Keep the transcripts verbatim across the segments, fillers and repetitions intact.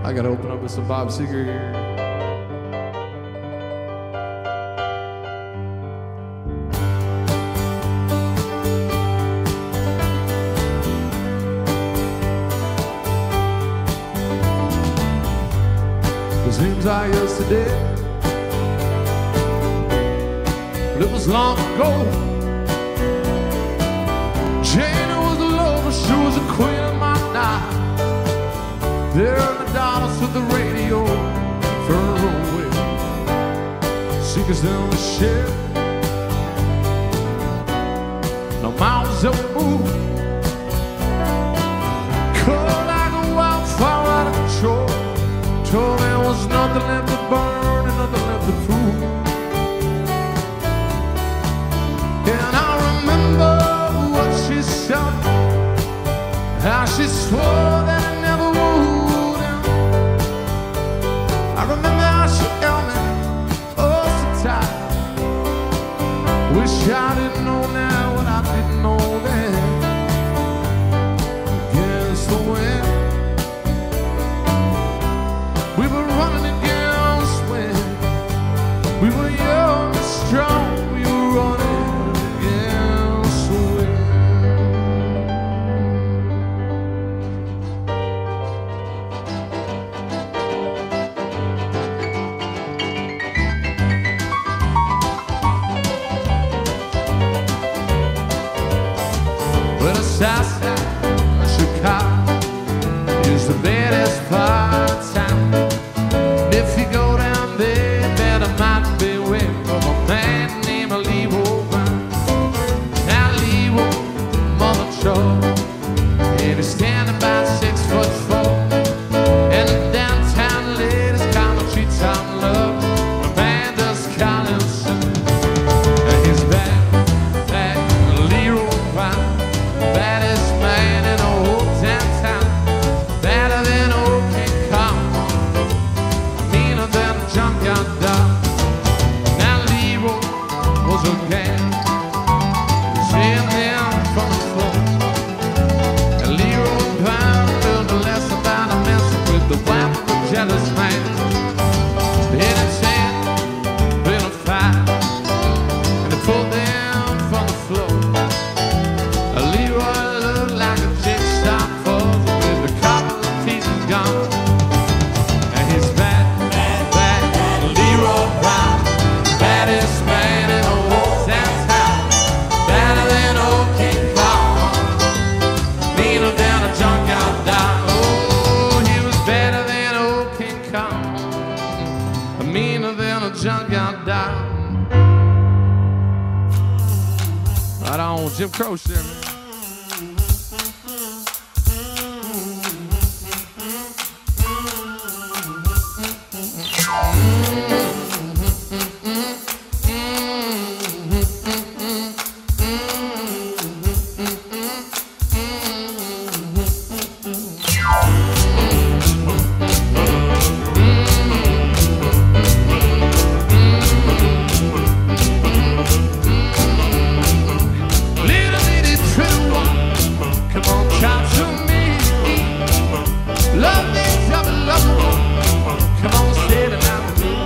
I gotta open up with some Bob Seger here. It seems like yesterday, but it was long ago. Jane was the lover, she was the queen of my night. There in the darkness with the radio for her own way. Secrets down the ship, no mountains that would move. Cold like a wildfire out of control. Told me there was nothing left to burn and nothing left to prove. And I remember what she said, how she swore that it never would end. I remember how she held me oh so tight. Wish I didn't know now what I didn't know then. Against the wind, we were running against wind. We were young and strong. We were running against the wind. Well, the south side of Chicago is the baddest part of town. If you go down there, better might be away from a man named Leroy Brown. Now Leroy, mother trouble, and he's standing about six foot four. And the downtown ladies call him treetop love. The band does call him son. And he's back, back, Leroy Brown, baddest man in the whole downtown, better than old King Kong, meaner than a junkyard dog. Now Leroy was a gang, seeing them from the floor. And Leroy Brown learned a lesson about a messing with the wife of a jealous man. Hit his hand, been a fight, and they pulled them from the floor. Leroy looked like a jigsaw puzzle with a couple of pieces gone. And he's back, back, Leroy Brown, baddest man in the whole downtown, better than old King Kong, meaner than a junkyard dog. Oh, he was better than old King Kong, meaner than a junkyard dog. Right on, Jim Croce there, man. Little bitty pretty one, come on, talk to me. Love me, double love me, come on, stay the night with me.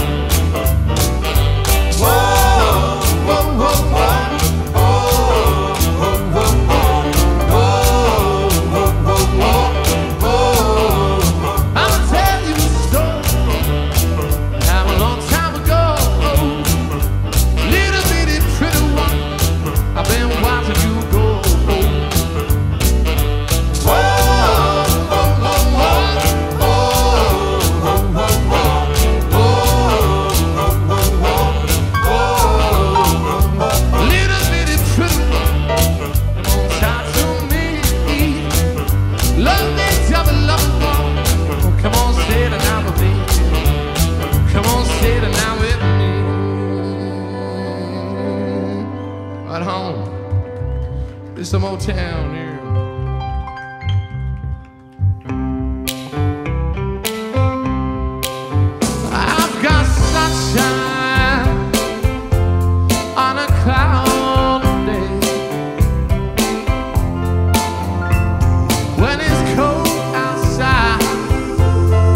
Whoa, whoa, whoa, whoa. Oh, whoa, whoa, whoa. Oh, whoa, whoa, whoa. Oh, I'll tell you a story how a long time ago. Little bitty pretty one, I've been watching you go. Whoa, whoa, whoa, whoa. Oh, whoa, whoa, whoa. Oh, whoa, whoa, whoa. Oh, little bitty pretty one, come on, talk to me. Love me, double love me. Oh, come on, stay the night with me. Come on, stay the night with me. Right home. It's some old town here. I've got sunshine on a cloudy day. When it's cold outside,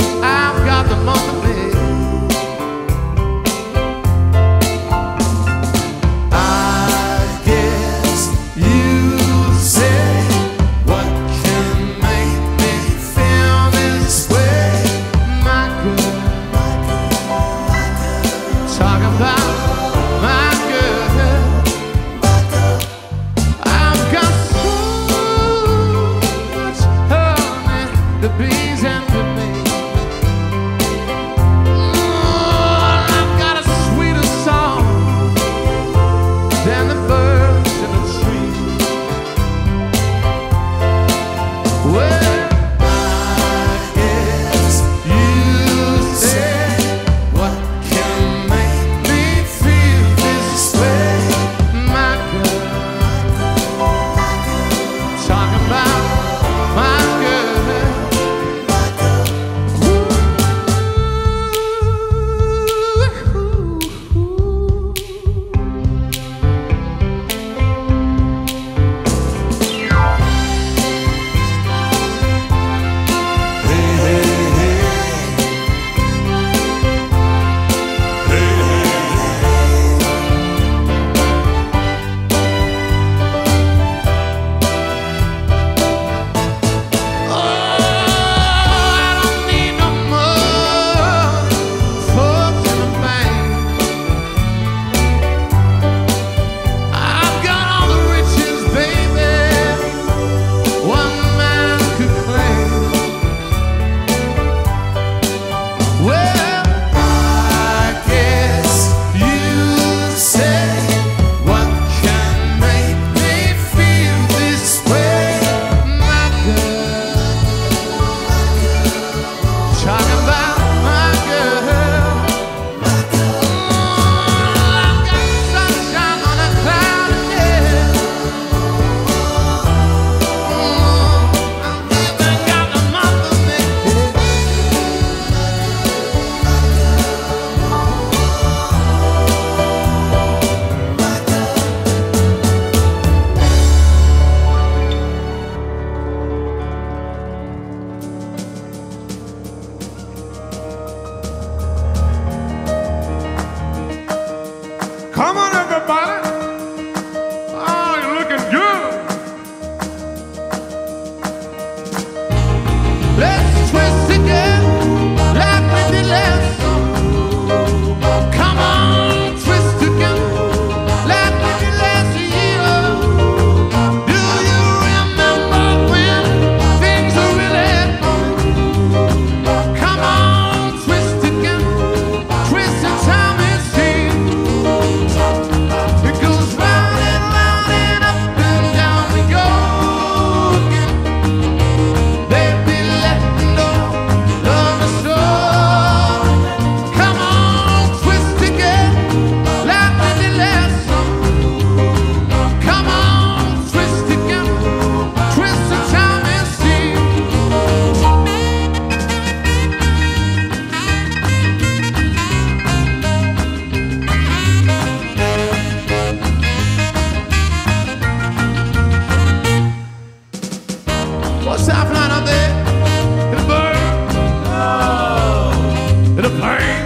What's that flying up there? In a bird? No. In a plane?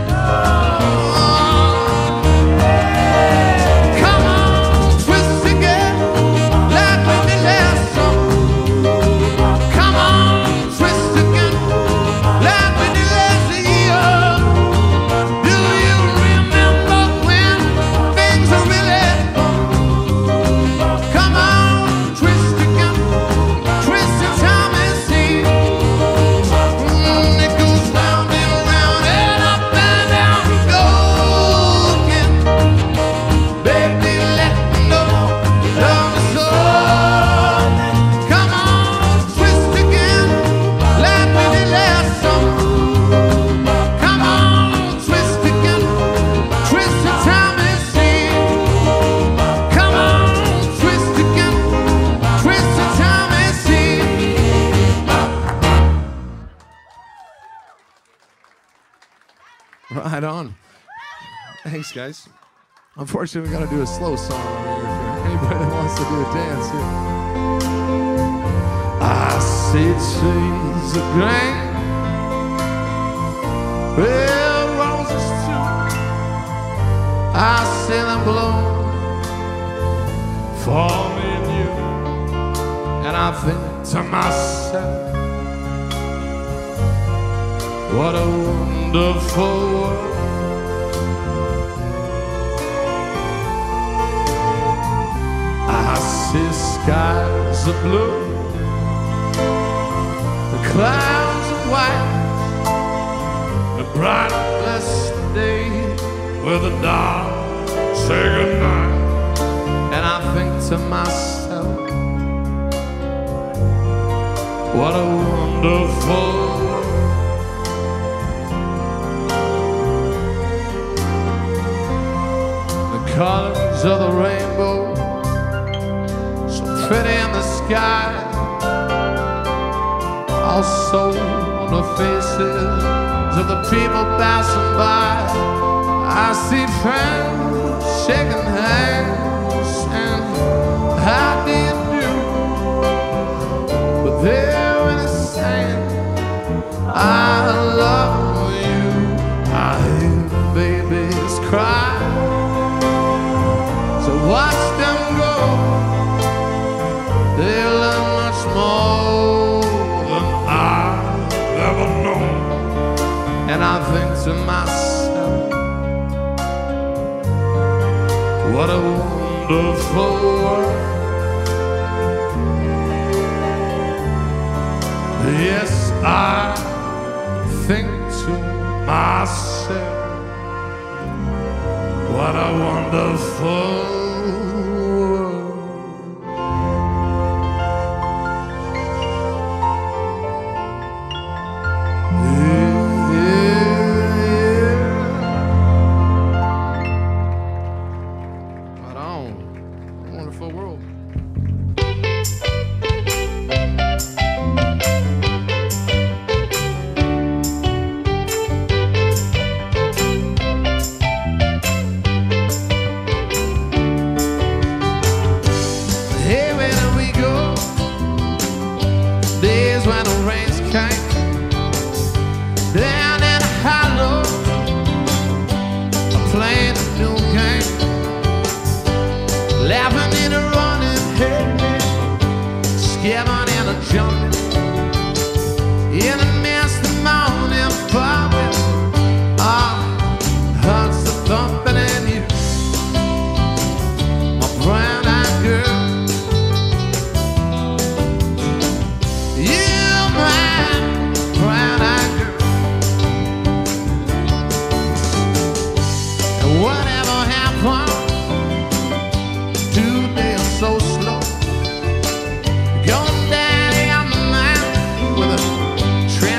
Right on. Thanks, guys. Unfortunately, we got to do a slow song over here for anybody that wants to do a dance here. I see trees of green, red roses too. I see them bloom for me and you, and I think to myself, what a wonderful world. I see skies of blue, the clouds of white, the bright blessed day where the dark say goodnight. And I think to myself, what a wonderful world. Colors of the rainbow, so pretty in the sky, also on the faces of the people passing by. I see friends shaking hands and how do you do? But they're really saying, I love you. I hear babies cry. Watch them go, they learn much more than I've ever known. And I think to myself, what a wonderful world. Yes, I think to myself, what a wonderful Train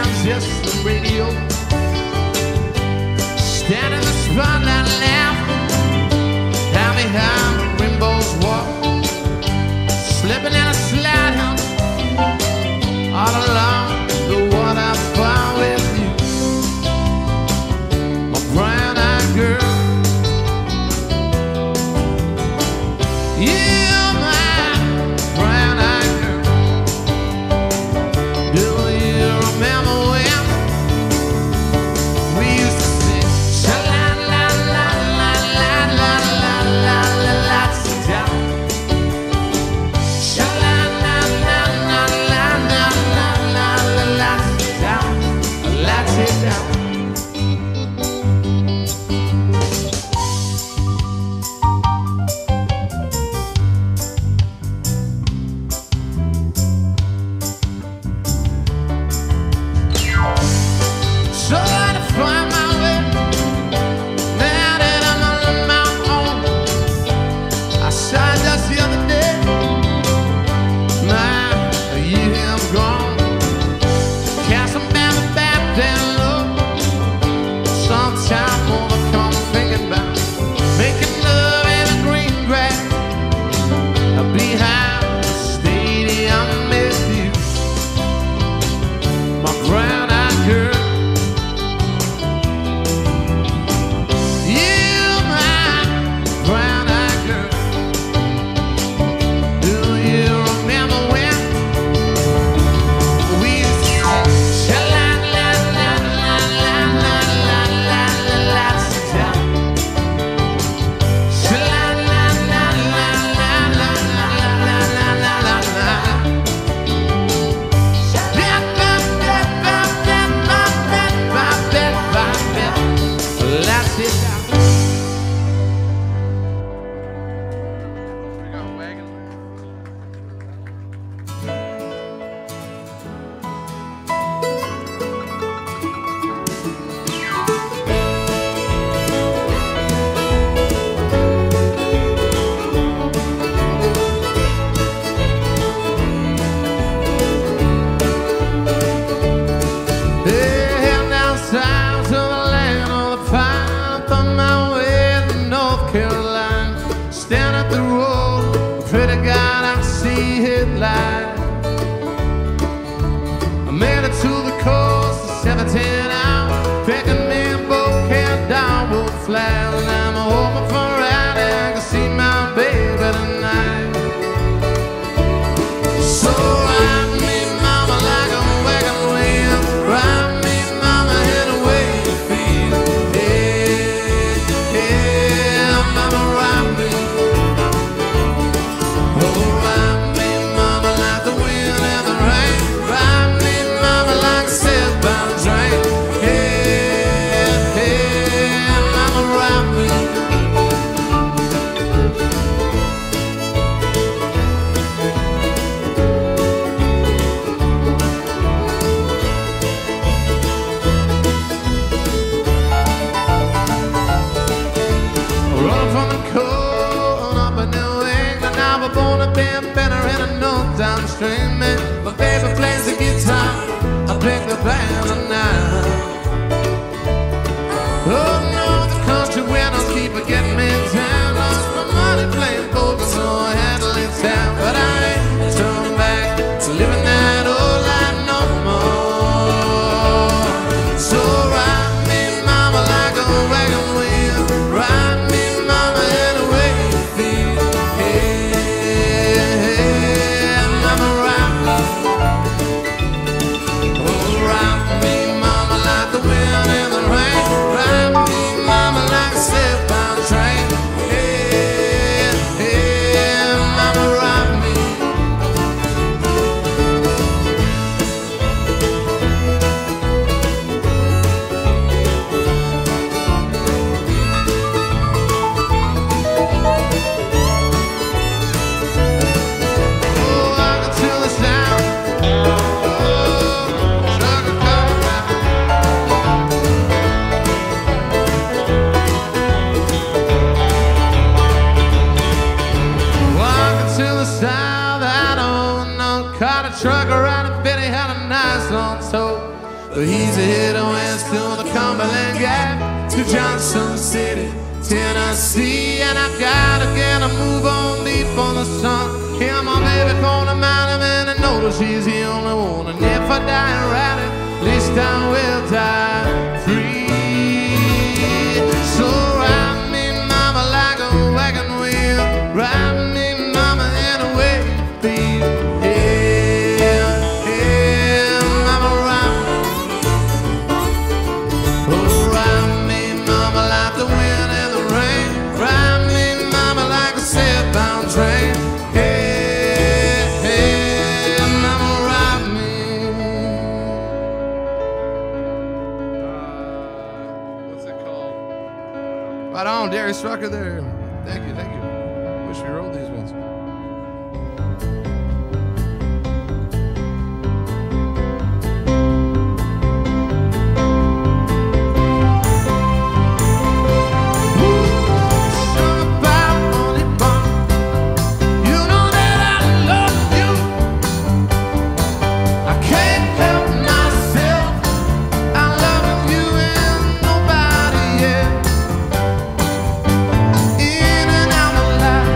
regrets living that old life no more. So ride me, mama, like a wagon wheel. Ride me, mama, any way you feel. Yeah, yeah, mama, ride me. Oh, ride me, mama, like the wind in the rain. Ride me, mama, like a southbound train. Yeah, yeah, mama, ride me. Oh, I can tell the sound. Oh, sugar coming round. Walking to the south, I don't know. Caught a truck around and bet he had a nice long tow. But he's headed west to the Cumberland Gap, to Johnson City, Tennessee. And I gotta get a move on deep on the sun. Hear my baby calling out him and I know that she's the only one. And if I die riding, at least I will die free. So ride me, mama, like a wagon wheel. Ride me, mama, any way you feel. Yeah, yeah, mama, ride me. Oh, ride me, mama, like the wind and the rain. Ride me, mama, like a southbound train. Yeah, yeah, mama, ride me. Uh, what's it called? Right on, Darius Rucker there. Thank you, thank you. Wish we wrote these ones. In and out of life.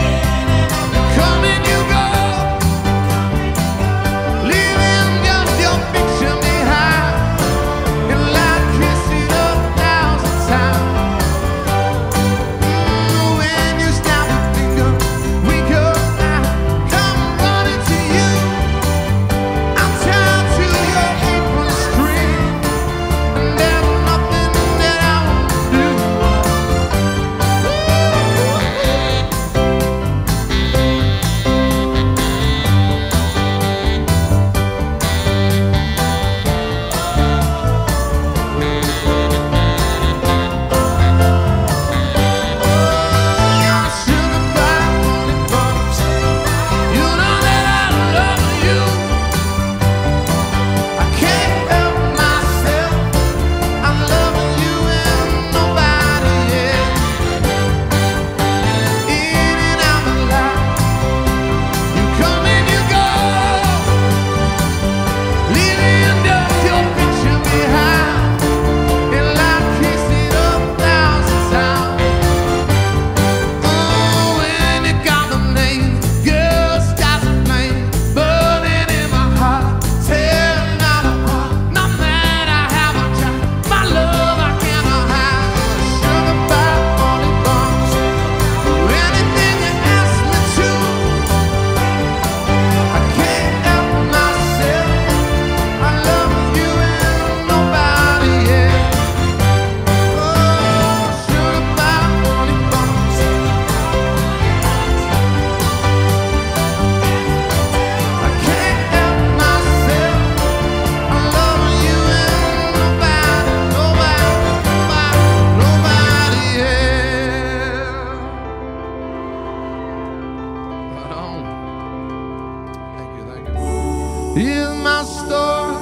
Here's my story,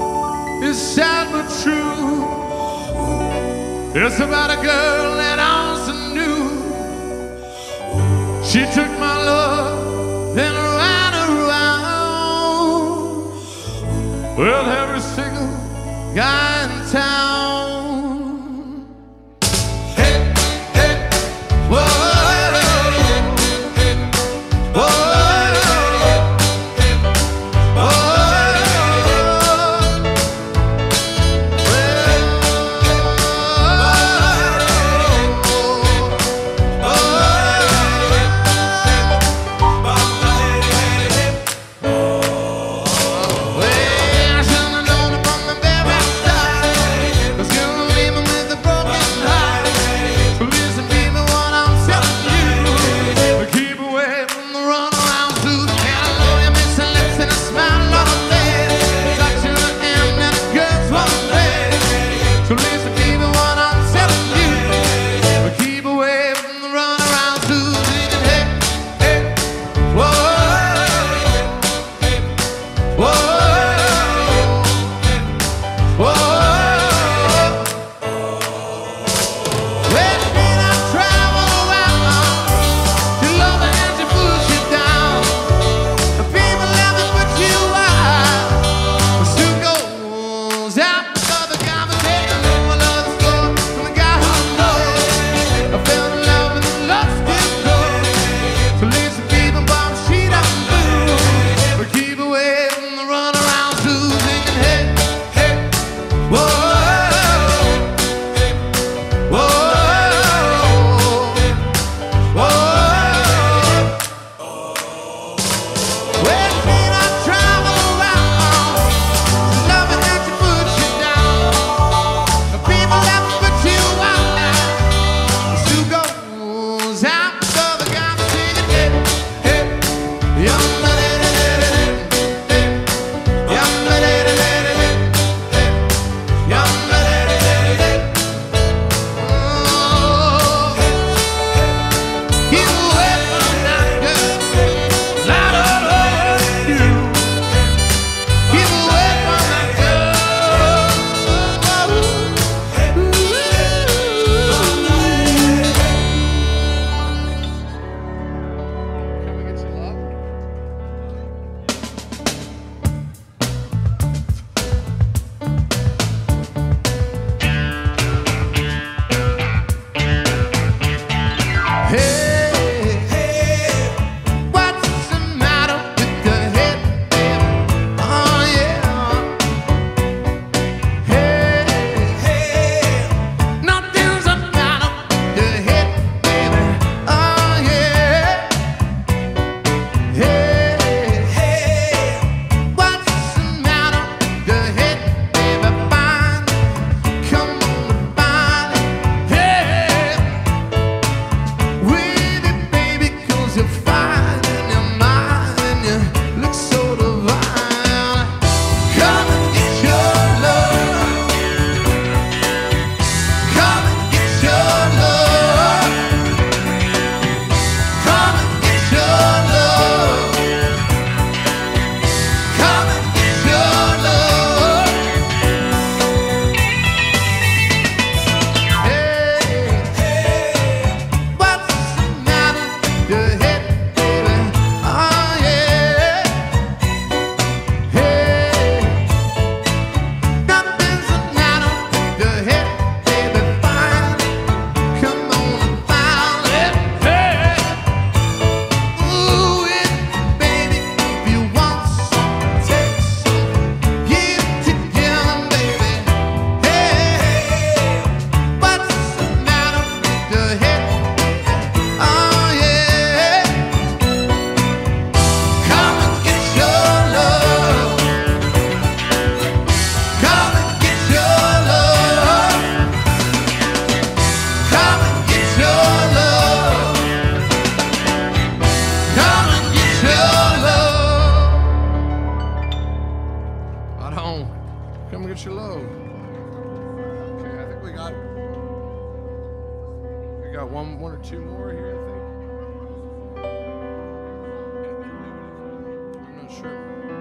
it's sad but true. It's about a girl that I also knew. She took my love, then ran around with every single guy in town. Hey, hey, whoa. Right on. Come get your load. Okay, I think we got we got one one or two more here, I think. I'm not sure.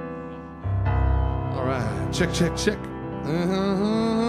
All right, check, check, check. Uh-huh.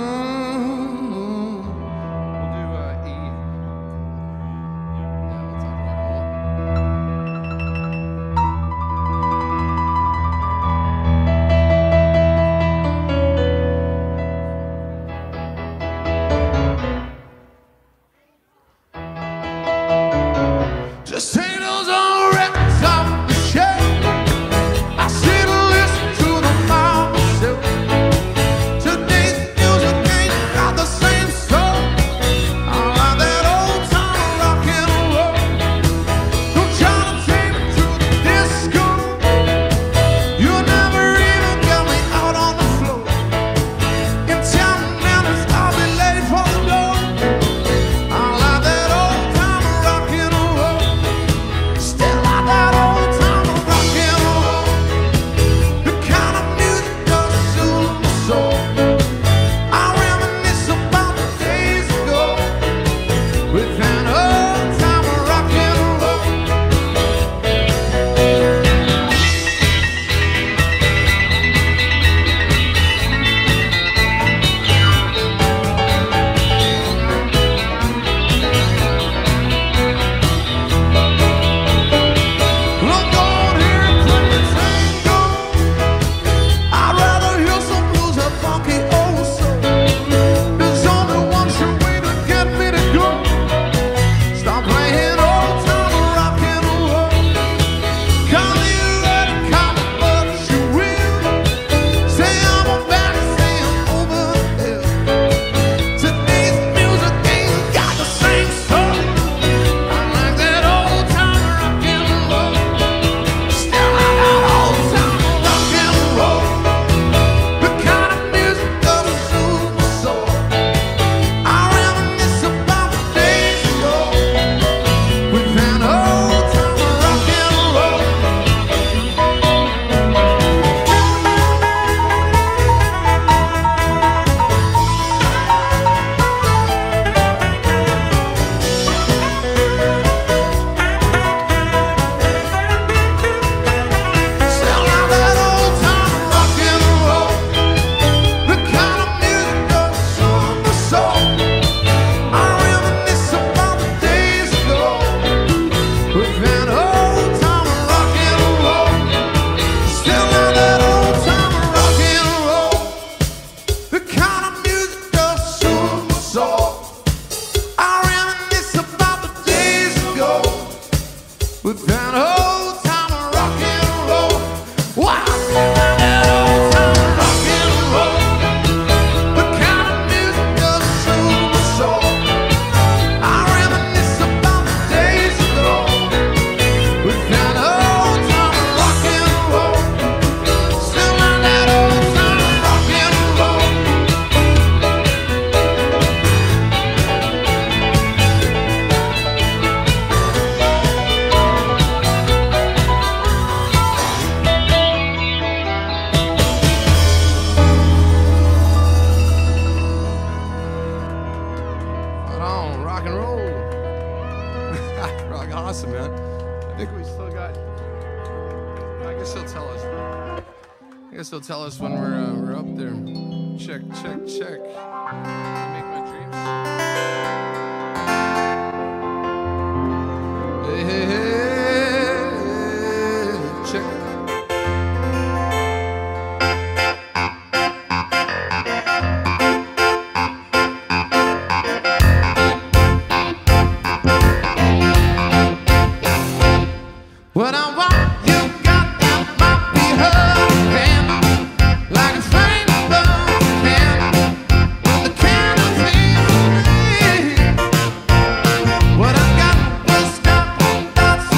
They'll tell us when we're uh, we're up there. Check, check, check. I make my dreams. Hey, hey, hey, check. What I want. What I got was got, that's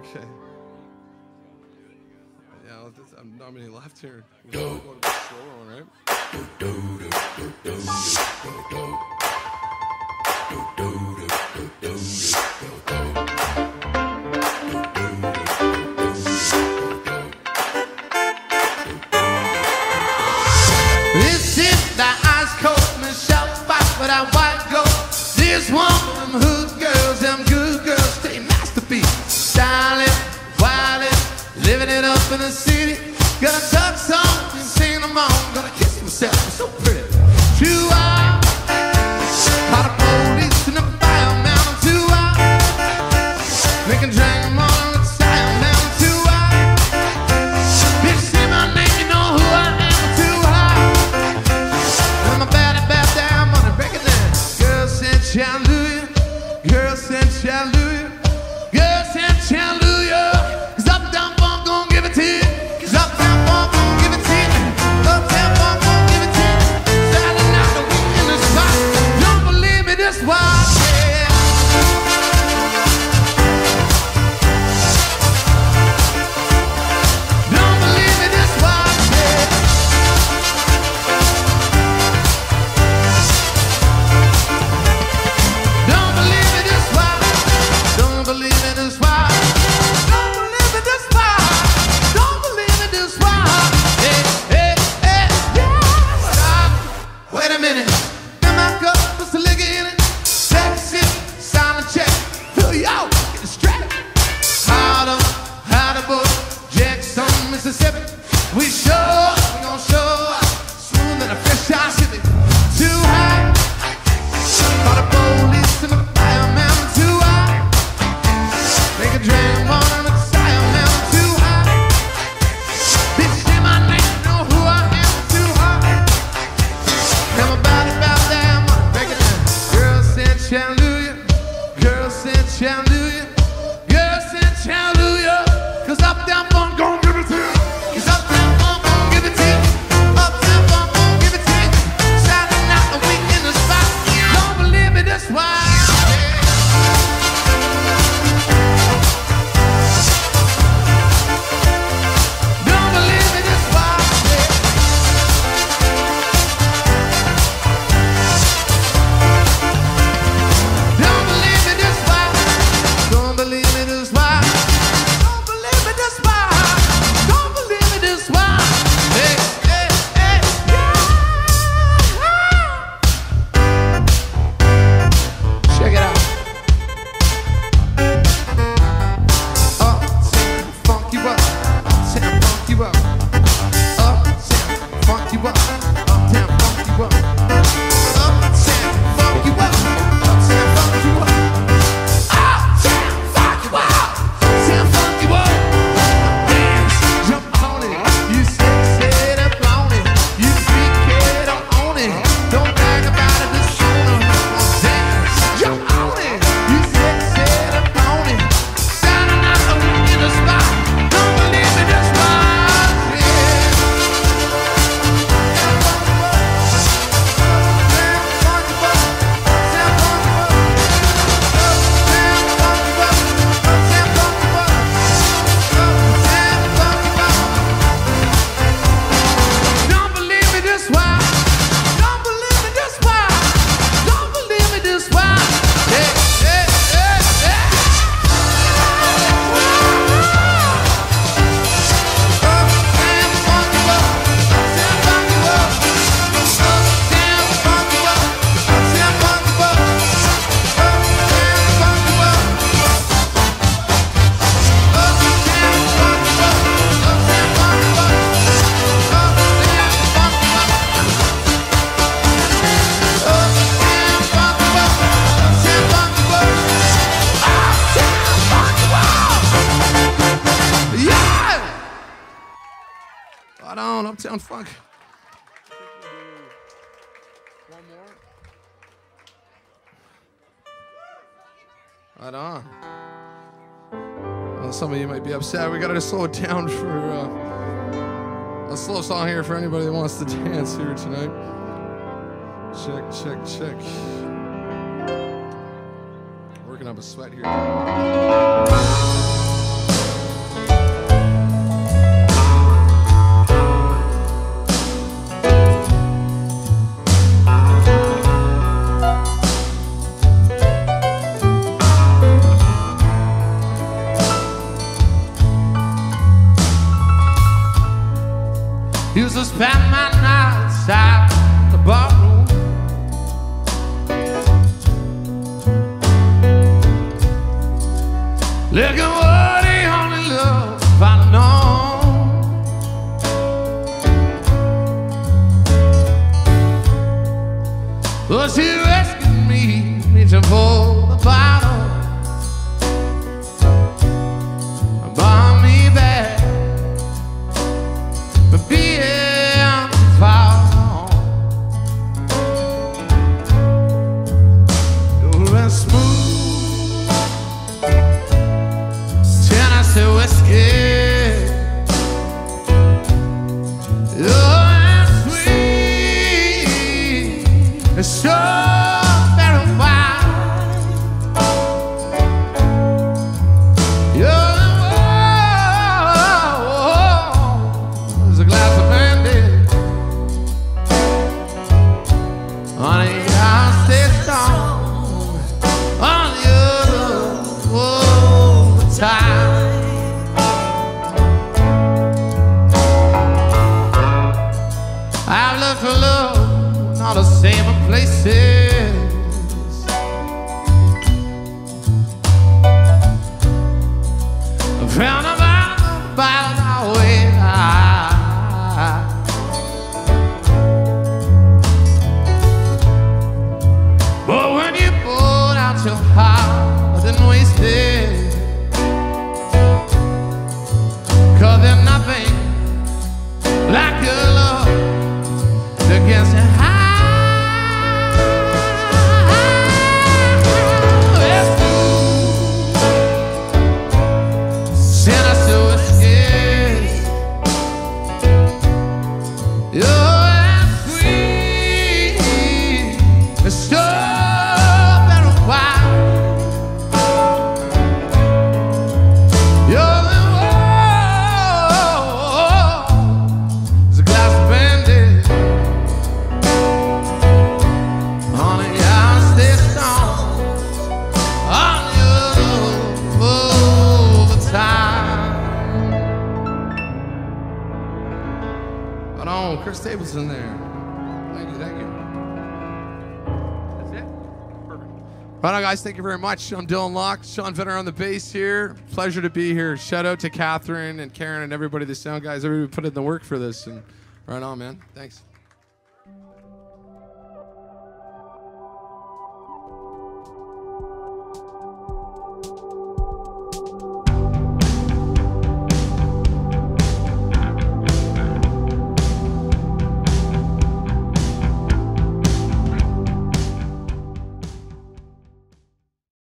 Okay. Yeah, I'm not many left here. We're going to go to the slower one, right? This is the ice cold Michelle fight for that white gold. This one of them hood girls, them good girls, stay masterpiece. Styling, wildin', living it up in the city. Got a tuck song and sing them on. Gonna kiss myself, I'm so pretty. Too wild, caught a police in the fireman. I'm too wild, make a drink them on with style. Now I'm too wild, bitch say my name, you know who I am. I'm too wild, I'm a bad, bad, damn on it, break it down. Girl said hallelujah, girl said hallelujah, girl said hallelujah. Cause up, down, funk, gon' give it to you. Cause up, down, funk, gon' give it to you. Up, down, funk, gon' give it to you. Saturday night, the week in the spot. Don't believe me, this wild, yeah. Don't believe me, this wild, yeah. Don't believe me, this wild. Don't believe me, this wild. Don't believe me, this wild. Don't believe me, this wild. Hey, hey, hey, yeah. Stop. Wait a minute. In my cup, put some liquor in it. Sexy, silent check. Fill you out, get it straight. Harder, harder, boy. Jackson, Mississippi. We show, we gon' show up. Smooth and a fresh eye city. Too high. Call the police and the fireman. I'm too high. Make a dream on the style. Man, I'm too high. Bitch, say my name, you know who I am. I'm too high. I'm about it, about that. I'm gonna break it down. Girl said hallelujah. Girl said hallelujah. Girl said hallelujah. Cause up, down, funk, gon' give it to you. Cause up, down, funk, gon' give it to you. Up, down, funk, gon' give it to you. Saturday night, a week in the spot. Don't believe me, that's why. Don't believe me, that's why. Don't believe me, that's why. Don't believe me, that's why. Don't believe me, that's why. Don't believe me, that's why. Hey, hey, hey, yeah. Check it out. Uptown, funk you up. Uptown, funk you up. Uptown, funk you up. Uptown, funk you up. Uptown, funk you up. Uptown, funk you up. Uptown, funk you up. Uptown, funk you up. Dance, jump on it. You sexy up on it. You freak it up on it. Don't brag about it, just own it. Dance, jump on it. You sexy up on it. Saturday night, a week in the spot. Don't believe me, that's why. Don't believe me, this why. Don't believe me, this why. Don't believe me, this why. Hey, hey, hey, hey. Uptown, funk you up. Uptown, funk you up. Uptown, funk you up. Uptown, funk you up. Uptown, funk you up. Uptown, funk you up. Uptown, funk you up. Uptown, funk you up. Uptown, funk you up. Uptown, funk you up. Uptown, funk you up. Yeah! Right on, Uptown Funk. One more. Right on. Well, some of you might be upset. We gotta slow it down for uh, a slow song here for anybody that wants to dance here tonight. Check, check, check. Working up a sweat here. to spend my nights at the barroom. Look at what the only love I know. Was he asking me, me to pull the bottle, buy me back, but being far you're as smooth Tennessee whiskey. You're as sweet as strawberry wine. You're as a glass of brandy. Honey, I'll stay strong on you all the time. I've looked for love in all the same places. I found a bottle by my way. But when you poured out your heart, then waste it. 'Cause there's nothing like your love that gets you high. Tennessee whiskey. You're as sweet as strawberry wine. You're the world as a glass of brandy. Honey, I'll stay strong on you all the time. Hold on, Chris Stapleton there. Thank you, thank you. That's it? Perfect. Right on, guys, thank you very much. I'm Dylan Locke, Sean Venner on the bass here. Pleasure to be here. Shout out to Katherine and Karen and everybody, the sound guys, everybody put in the work for this. And right on, man. Thanks.